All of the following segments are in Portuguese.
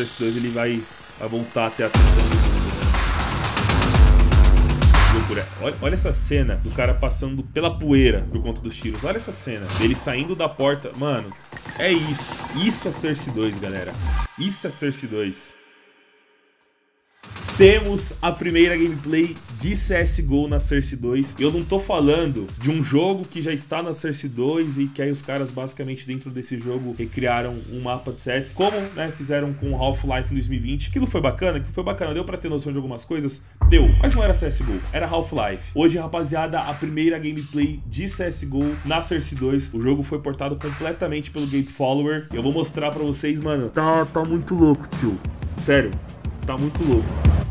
Source 2 ele vai voltar a ter a atenção do mundo, né? Olha essa cena do cara passando pela poeira por conta dos tiros. Olha essa cena dele saindo da porta. Mano, é isso. Isso é Source 2, galera. Isso é Source 2. Temos a primeira gameplay de CSGO na Source 2. Eu não tô falando de um jogo que já está na Source 2 e que aí os caras basicamente dentro desse jogo recriaram um mapa de CS, como, né, fizeram com Half-Life em 2020. Aquilo foi bacana, deu pra ter noção de algumas coisas? Deu, mas não era CSGO, era Half-Life. Hoje, rapaziada, a primeira gameplay de CSGO na Source 2. O jogo foi portado completamente pelo Gabe Follower. Eu vou mostrar pra vocês, mano. Tá muito louco, tio. Sério, tá muito louco.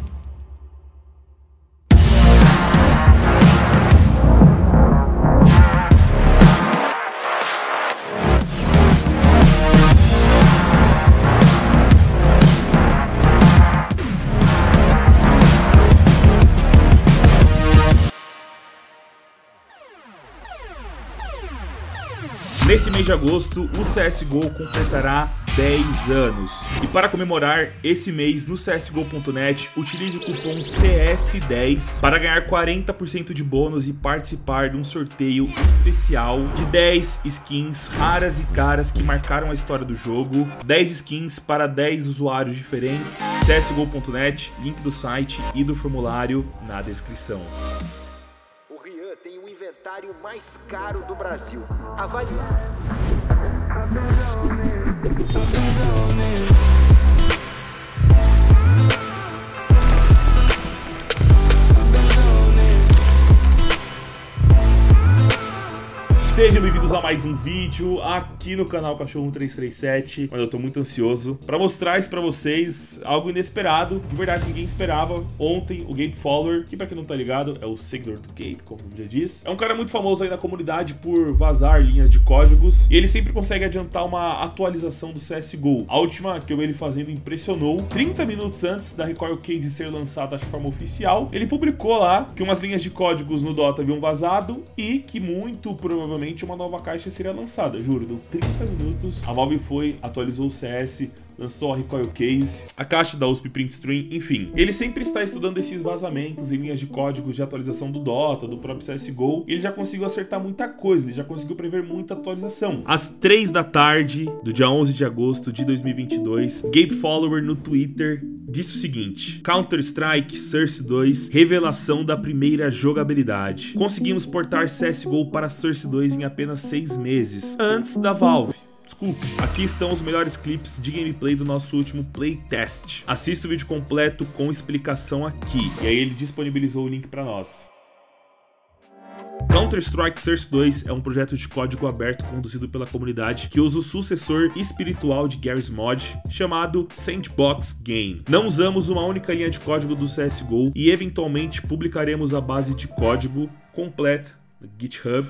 Nesse mês de agosto, o CSGO completará 10 anos. E para comemorar esse mês no CSGO.net, utilize o cupom CS10 para ganhar 40% de bônus e participar de um sorteio especial de 10 skins raras e caras que marcaram a história do jogo. 10 skins para 10 usuários diferentes. CSGO.net, link do site e do formulário na descrição. Tem o inventário mais caro do Brasil. Avalie. Sejam bem-vindos a mais um vídeo aqui no canal Cachorro 1337. Mano, eu tô muito ansioso pra mostrar isso pra vocês, algo inesperado. De verdade, ninguém esperava. Ontem, o Gabe Follower, que pra quem não tá ligado, é o seguidor do Gabe, como já disse. É um cara muito famoso aí na comunidade por vazar linhas de códigos. E ele sempre consegue adiantar uma atualização do CSGO. A última que eu vi ele fazendo impressionou. 30 minutos antes da Recoil Case ser lançada de forma oficial, ele publicou lá que umas linhas de códigos no Dota haviam vazado e que muito provavelmente uma nova caixa seria lançada. Juro, deu 30 minutos, a Valve atualizou o CS, lançou a Recoil Case, a caixa da USP Print Stream, enfim. Ele sempre está estudando esses vazamentos em linhas de códigos de atualização do Dota, do próprio CSGO, e ele já conseguiu acertar muita coisa, ele já conseguiu prever muita atualização. Às 3 da tarde do dia 11 de agosto de 2022, Gabe Follower no Twitter disse o seguinte: Counter-Strike Source 2, revelação da primeira jogabilidade. Conseguimos portar CSGO para Source 2 em apenas 6 meses, antes da Valve. Desculpe. Aqui estão os melhores clipes de gameplay do nosso último playtest. Assista o vídeo completo com explicação aqui. E aí ele disponibilizou o link para nós. Counter-Strike Source 2 é um projeto de código aberto conduzido pela comunidade que usa o sucessor espiritual de Garry's Mod, chamado Sandbox Game. Não usamos uma única linha de código do CSGO e eventualmente publicaremos a base de código completa no GitHub.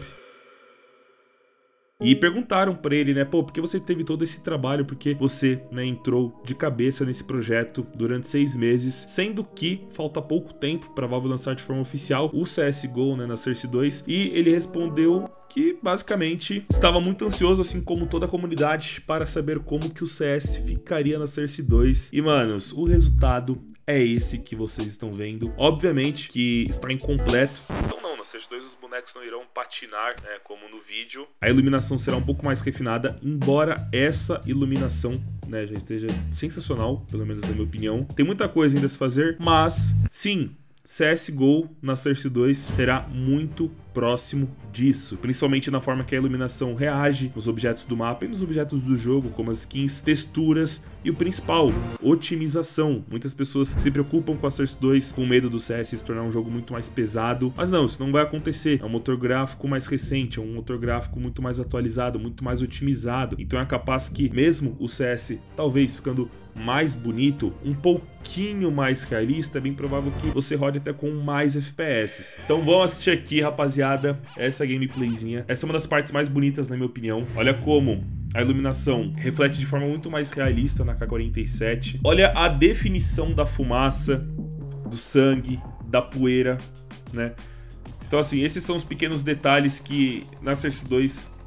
E perguntaram pra ele, né, pô, por que você teve todo esse trabalho, porque você, né, entrou de cabeça nesse projeto durante 6 meses, sendo que falta pouco tempo pra Valve lançar de forma oficial o CSGO, né, na Source 2, e ele respondeu que basicamente estava muito ansioso, assim como toda a comunidade, para saber como que o CS ficaria na Source 2. E, manos, o resultado é esse que vocês estão vendo. Obviamente que está incompleto, então na Source 2 os bonecos não irão patinar, né, como no vídeo. A iluminação será um pouco mais refinada, embora essa iluminação, né, já esteja sensacional, pelo menos na minha opinião. Tem muita coisa ainda a se fazer, mas sim, CSGO na Source 2 será muito próximo disso, principalmente na forma que a iluminação reage nos objetos do mapa e nos objetos do jogo, como as skins, texturas e o principal, otimização. Muitas pessoas se preocupam com a Source 2 com medo do CS se tornar um jogo muito mais pesado, mas não, isso não vai acontecer. É um motor gráfico mais recente, é um motor gráfico muito mais atualizado, muito mais otimizado, então é capaz que mesmo o CS talvez ficando mais bonito, um pouquinho mais realista, é bem provável que você rode até com mais FPS. Então vamos assistir aqui, rapaziada, essa gameplayzinha. Essa é uma das partes mais bonitas, na minha opinião. Olha como a iluminação reflete de forma muito mais realista na K47. Olha a definição da fumaça, do sangue, da poeira, né? Então assim, esses são os pequenos detalhes que na Source 2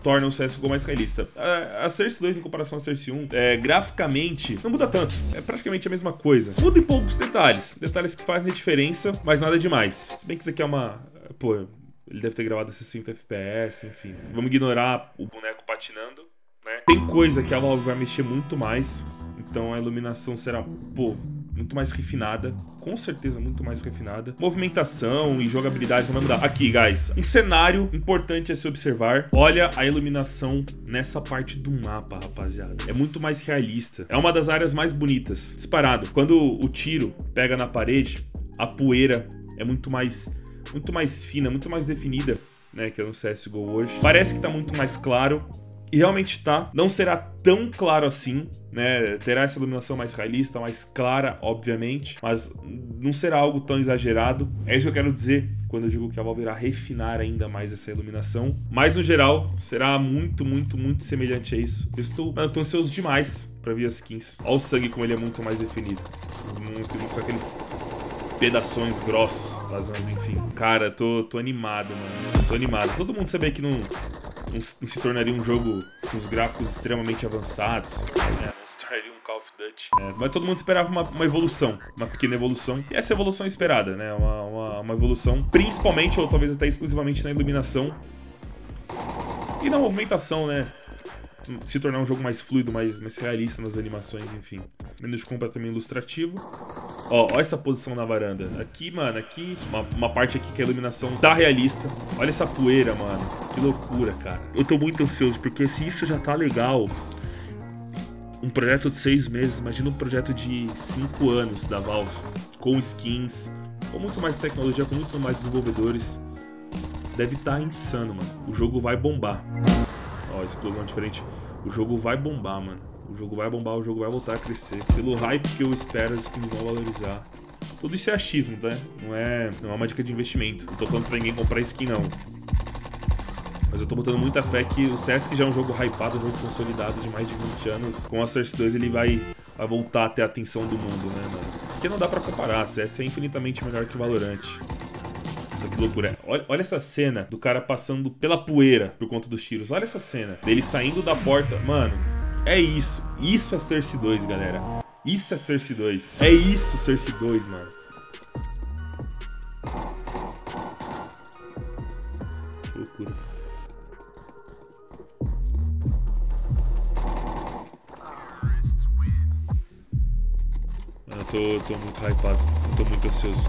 torna o CSGO mais realista. A Source 2 em comparação à Source 1, graficamente, não muda tanto. É praticamente a mesma coisa. Muda em poucos detalhes. Detalhes que fazem diferença, mas nada demais. Se bem que isso aqui é uma... Pô, ele deve ter gravado a 60 FPS, enfim. Vamos ignorar o boneco patinando, né? Tem coisa que a Valve vai mexer muito mais. Então a iluminação será, pô, muito mais refinada. Com certeza muito mais refinada. Movimentação e jogabilidade não vai mudar. Aqui, guys, um cenário importante a se observar. Olha a iluminação nessa parte do mapa, rapaziada. É muito mais realista. É uma das áreas mais bonitas. Disparado. Quando o tiro pega na parede, a poeira é muito mais fina, muito mais definida, né, que é no CSGO hoje. Parece que tá muito mais claro. E realmente tá. Não será tão claro assim, né? Terá essa iluminação mais realista, mais clara, obviamente. Mas não será algo tão exagerado. É isso que eu quero dizer quando eu digo que a Valve irá refinar ainda mais essa iluminação. Mas, no geral, será muito semelhante a isso. Eu tô ansioso demais pra ver as skins. Olha o sangue como ele é muito mais definido. Só aqueles pedaços grossos vazando, enfim. Cara, tô animado, mano. Tô animado. Todo mundo sabia que não se tornaria um jogo com os gráficos extremamente avançados, né? Não se tornaria um Call of Duty. Mas todo mundo esperava uma evolução, uma pequena evolução. E essa evolução é esperada, né? Uma evolução, principalmente, ou talvez até exclusivamente na iluminação e na movimentação, né? Se tornar um jogo mais fluido, mais realista nas animações, enfim. Menu de compra também ilustrativo. Ó essa posição na varanda. Aqui, mano, aqui, uma parte aqui que a iluminação tá realista. Olha essa poeira, mano. Que loucura, cara. Eu tô muito ansioso, porque se isso já tá legal, um projeto de 6 meses, imagina um projeto de 5 anos da Valve, com skins, com muito mais tecnologia, com muito mais desenvolvedores. Deve estar insano, mano. O jogo vai bombar. Ó, explosão diferente. O jogo vai bombar, mano. O jogo vai bombar, o jogo vai voltar a crescer. Pelo hype que eu espero, as skins vão valorizar. Tudo isso é achismo, tá? Não é uma dica de investimento. Não tô falando pra ninguém comprar skin, não. Mas eu tô botando muita fé que o CS, que já é um jogo hypado, um jogo consolidado de mais de 20 anos, com a Source 2 ele vai voltar a ter a atenção do mundo, né, mano? Porque não dá pra comparar. CS é infinitamente melhor que o Valorant. Isso que loucura. Olha essa cena do cara passando pela poeira por conta dos tiros. Olha essa cena dele saindo da porta. Mano, é isso. Isso é Source 2, galera. Isso é Source 2. É isso, Source 2, mano. Que loucura. Mano, eu tô muito hypado. Eu tô muito ansioso.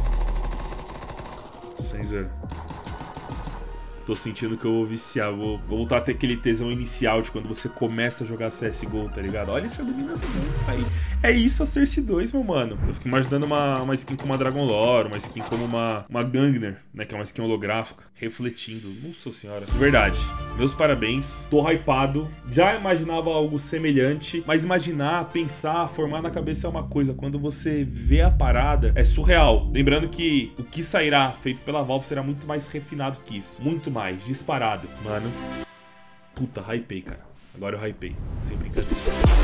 Sem zero. Tô sentindo que eu vou viciar. Vou voltar a ter aquele tesão inicial de quando você começa a jogar CSGO, tá ligado? Olha essa iluminação aí. É isso a Source 2, meu mano. Eu fico imaginando uma skin como uma Dragon Lore, uma skin como uma Gangner, né? Que é uma skin holográfica, refletindo. Nossa senhora. De verdade, meus parabéns. Tô hypado. Já imaginava algo semelhante, mas imaginar, pensar, formar na cabeça é uma coisa. Quando você vê a parada, é surreal. Lembrando que o que sairá feito pela Valve será muito mais refinado que isso. Muito mais, disparado. Mano, puta, hypei, cara. Agora eu hypei, sem brincadeira.